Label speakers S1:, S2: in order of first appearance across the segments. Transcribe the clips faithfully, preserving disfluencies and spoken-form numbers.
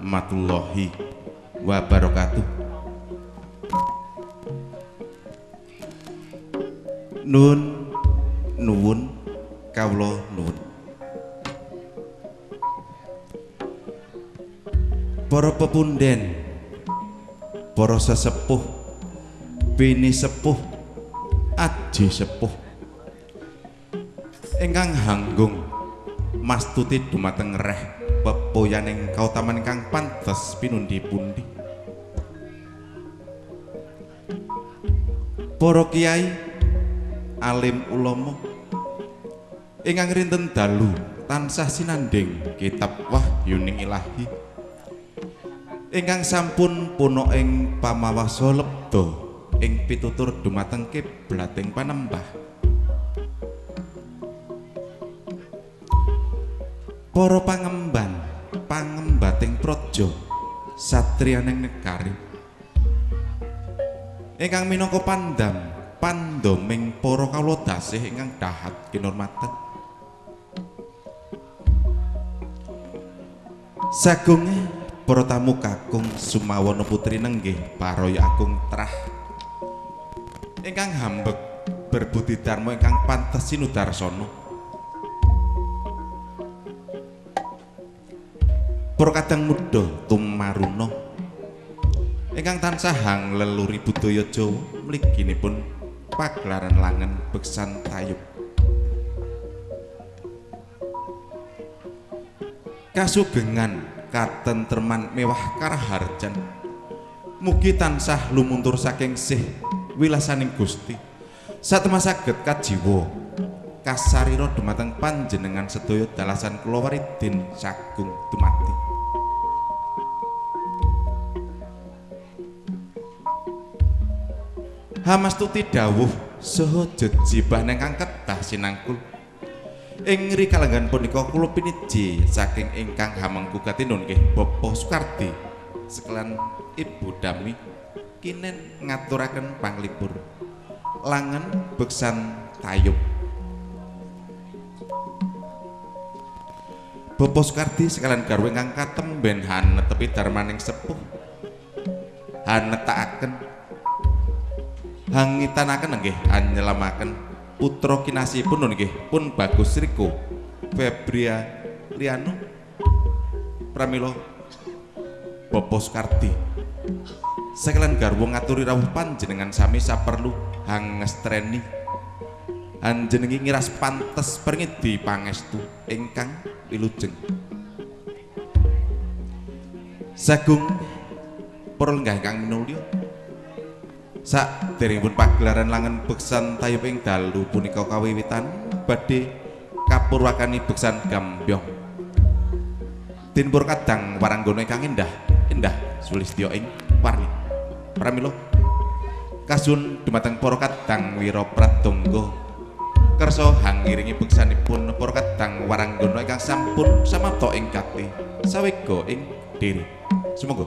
S1: warahmatullahi wabarakatuh. Nun nuwun kawula nuwun. Para pepunden, para sesepuh, bini sepuh, aji sepuh ingkang hanggung mastuti dumateng reh pepoyaning kautaman kang pantes pinundi-pundi. Para kiai, alim ulama ingkang rinten dalu tansah sinanding kitab Wahyuning Ilahi ingkang sampun puno ing pamawasa lebda ing pitutur dumateng kiblating panembah. Para pangemban pangembating praja satriyaning negari ingkang minangka pandam pandoming para kawula dasih ingkang dahat kinurmatan. Sagunge para tamu kakung Sumawana putri nenggih Paroyo Agung Trah ingkang hambek berbudi dharma ingkang pantes sinudarsana. Para kadang muda tumaruna ingkang tansah hang leluri budaya Jawa mliginipun pagelaran langen beksan tayub. Kasugengan katentreman mewah karaharjan mugi tansah lumuntur saking sih wilasaning Gusti satemah saged kajiwa kasarira dumateng panjenengan sedaya dalasan kula waridin sagung dumati. Hamastuti dawuh saha jejibah ingkang kedah sinangkul ing rikalenggan punika kula piniji saking ingkang hamengku katinun nggih Bapak Sukardi sekelan Ibu Dami kinen ngaturaken panglipur langen beksan tayub. Bapak Sukardi sekalian garwa ingkang katemben hanetepi darmaning sepuh hanetakaken hangitanaken nggih anyelamaken putra kinasihipun nggih pun Bagus Riko Febria Liano pramila Bapak Sukardi sekalian garwa ngaturi rawuh panjenengan sami saperlu hangestreni anjenengi ngiras pantes pringidi pangestu ingkang wilujeng. Sagung para lenggah ingkang minulya saderengipun pagelaran langen beksan tayub ing dalu punika kawiwitan badhe kapurwakani beksan Gambyong tinpur kadang waranggana ingkang endah endah sulistya ing warni pramila kasun dumateng para kadang wira pradangga kersa hangiringi beksanipun para kadang waranggana ingkang sampun samapta ing gati sawega ing diri. Sumangga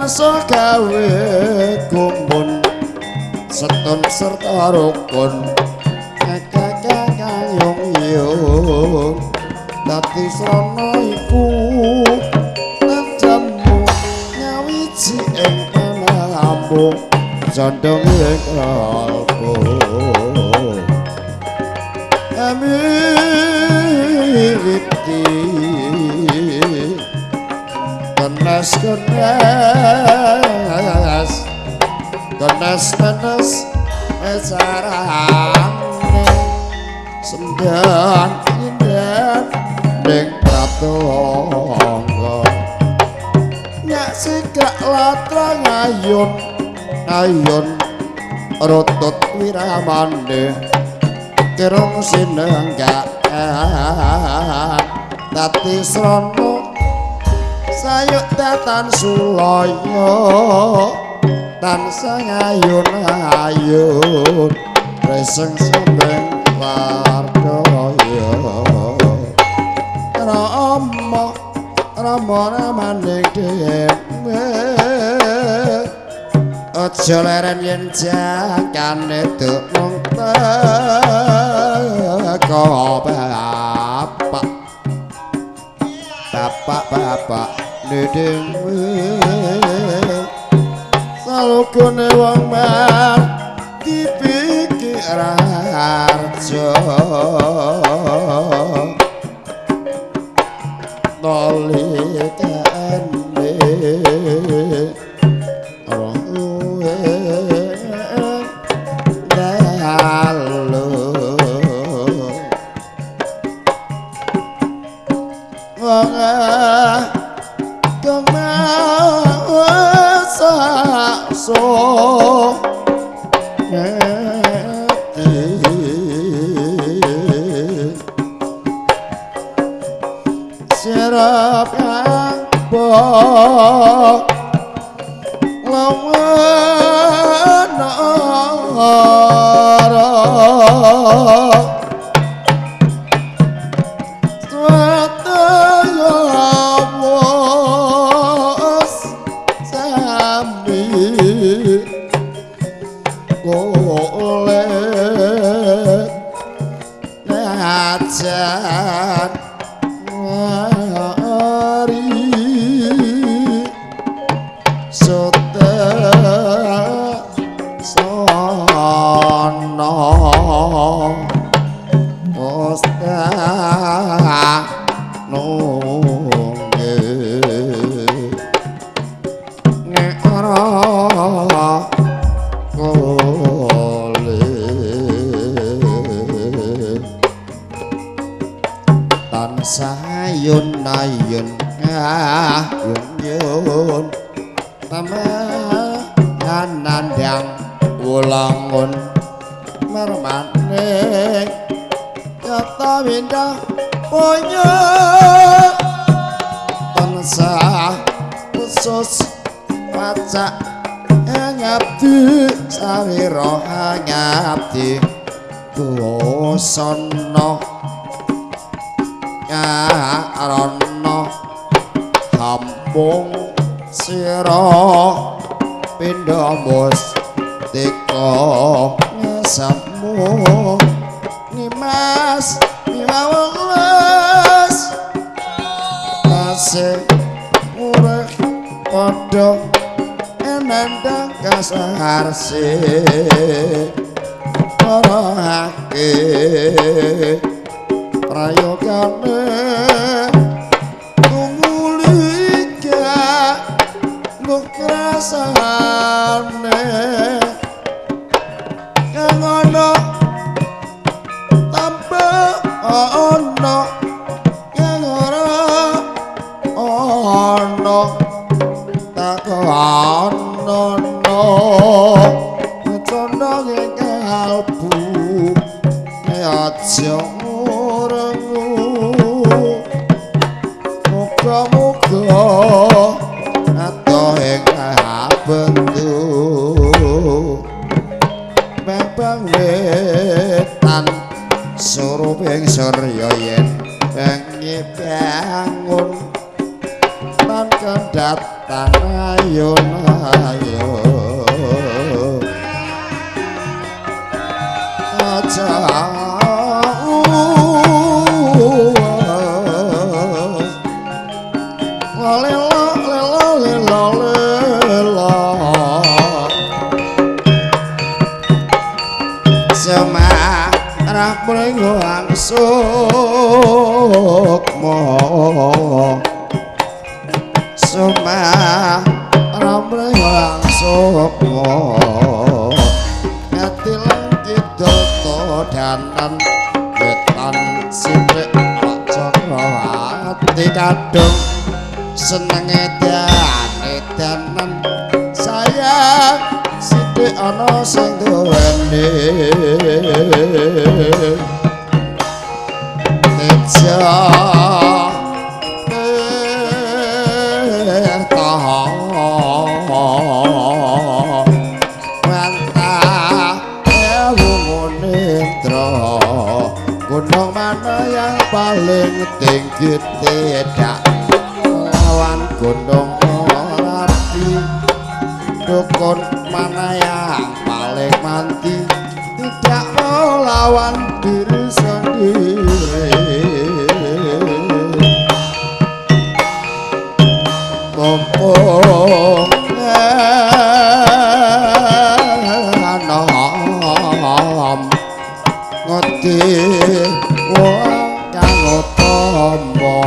S2: tansah gawe kumpul setun serta rukun kakang yung dadi srana iku jamu nyawiji ing ambu jandong ing kalbu amiriti kenes kenes kenes kenes esarane semdan indah ning pratangga nyak sikak latra ngayun ayun rutut wiramane kirung sinenggaan dadi srana sayuk datan sulaya tansah ngayun ayun reseng sembeng wardaya Rama Rama ramane dhewe aja leren yen jakane duk mung teko bapak bapak bapak dhewe salukune wong man dipikir arjo nolikane roe dalu wong kang so sirap yang bok lawan ora swataya wos sami golek najan sayun ayun ngayun yun tamahan nandang ulangun mermaning kata windah punya tansah khusus pacak ngabdi sawira ngabdi dosono nyarono kampung sira pindha mustika ngesamu nimas niwawas tasih urip padha enandang kasarse parahake prayogane tungulika nukrasane kang ana tanpa ana kang ora ana tak ana condong ing kalbu aja muga-muga atoh ing bentuk bang wetan suruping surya yen bengi bangun lan kendhat tangayun ayo aja semarah mlengoang sukma semarah mlengoang sukma ngatilang kidul todanan wetan sithik cakra ati kadung seneng edan edanan sayang sithik ana sing duweni teja bertaha mantah ewu munitra gunung mana yang paling tinggi tidak lawan gunung Merapi dukun mana yang paling manti tidak mau lawan diri sendiri mumpung enom ngerti wong kang utama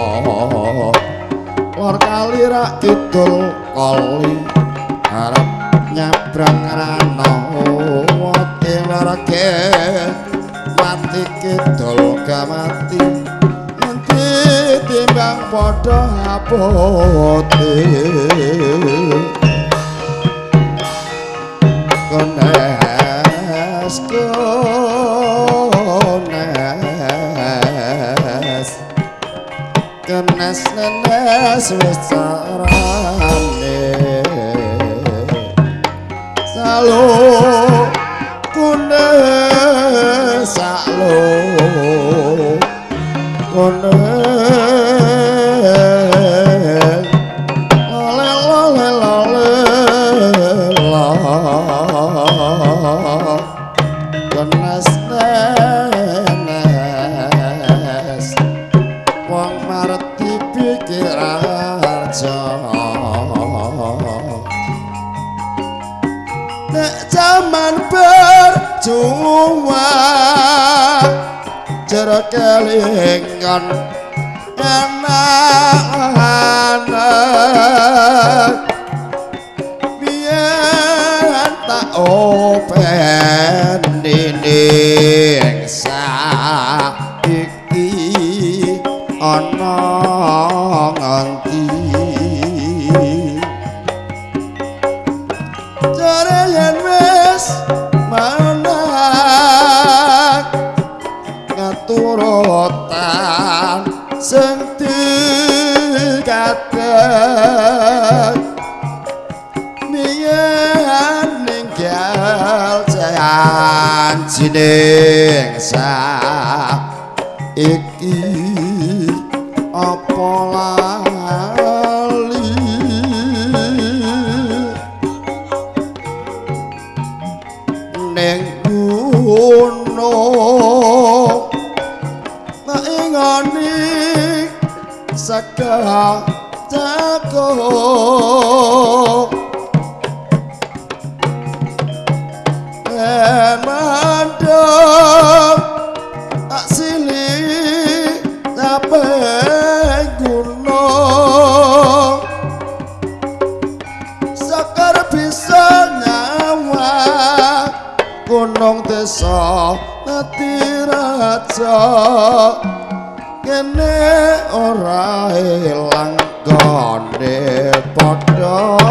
S2: lor kali rak kidul kali arep nyabrang rano wate warga mati kidul ga mati nanti timbang padha abote kones kones kenes nenes wis carane salo kunes salo kunes ole ole ole la kenes nenes wong marti pikir arja nek jaman berjuang jero kelingan anak-anak biyen tak open ning saiki ana nganti jare yen wis manak ngaturutan sing dikadek biyen ninggal janjining saiki apa lali ning gunung tak ingani saka jago mandang tak silih sampai gunung sakar bisa nyawa gunung desa nati raja kene ora ilang gone padha